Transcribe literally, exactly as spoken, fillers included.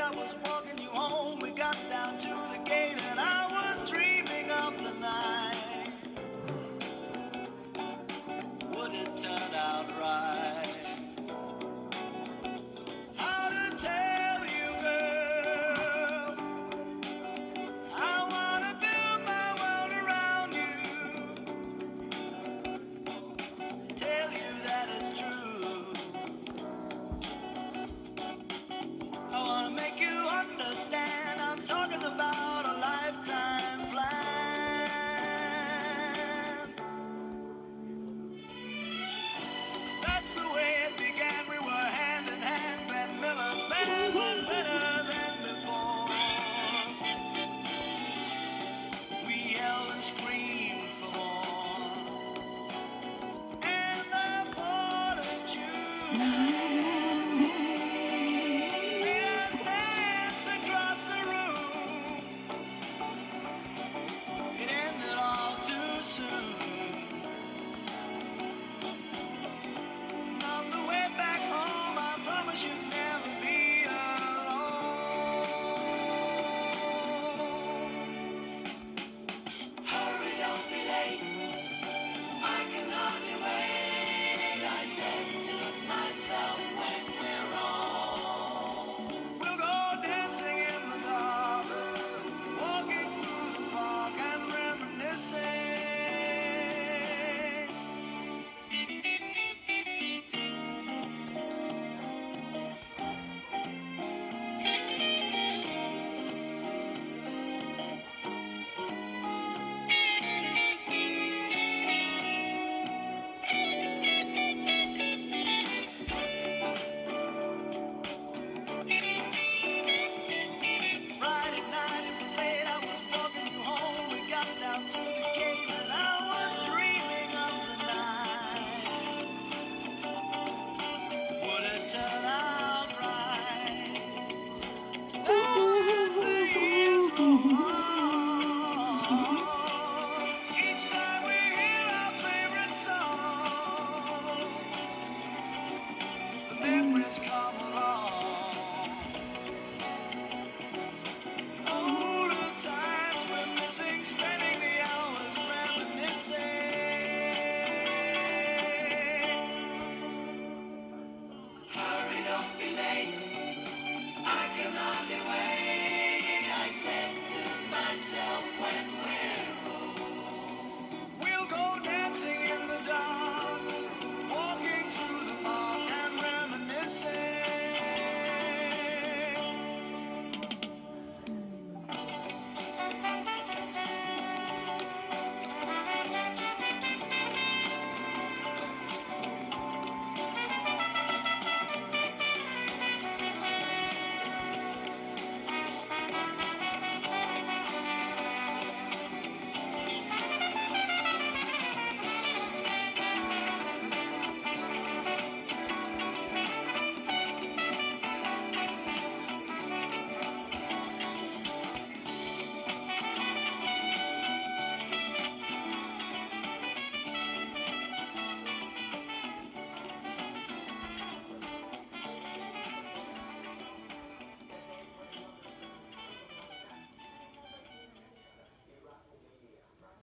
I was walking you home. We got down to the gate and I was dreaming of the night. Would it turn out right? How to tell you, girl, I wanna build my world around you. Tell you that it's true. I wanna make you understand. I'm talking about a lifetime plan. That's the way it began. We were hand in hand. Glenn Miller's band was better than before. We yelled and screamed for more. And the border June made us dance across the room. It ended all too soon. On the way back home, I promise you'd never be alone. Hurry, don't be late. I can hardly wait. I said to myself when we're home. We'll go dancing in the dark, walking through the park and reminiscing. Friday night, it was late, I was walking you home. We got down to the gate and I was dreaming of the night. Would it turn out right? Oh, as the years go on, each time we hear our favorite song, the memories come along. Older times we're missing, spending the hours reminiscing. Hurry, don't be late. I can hardly wait. I said to myself when we're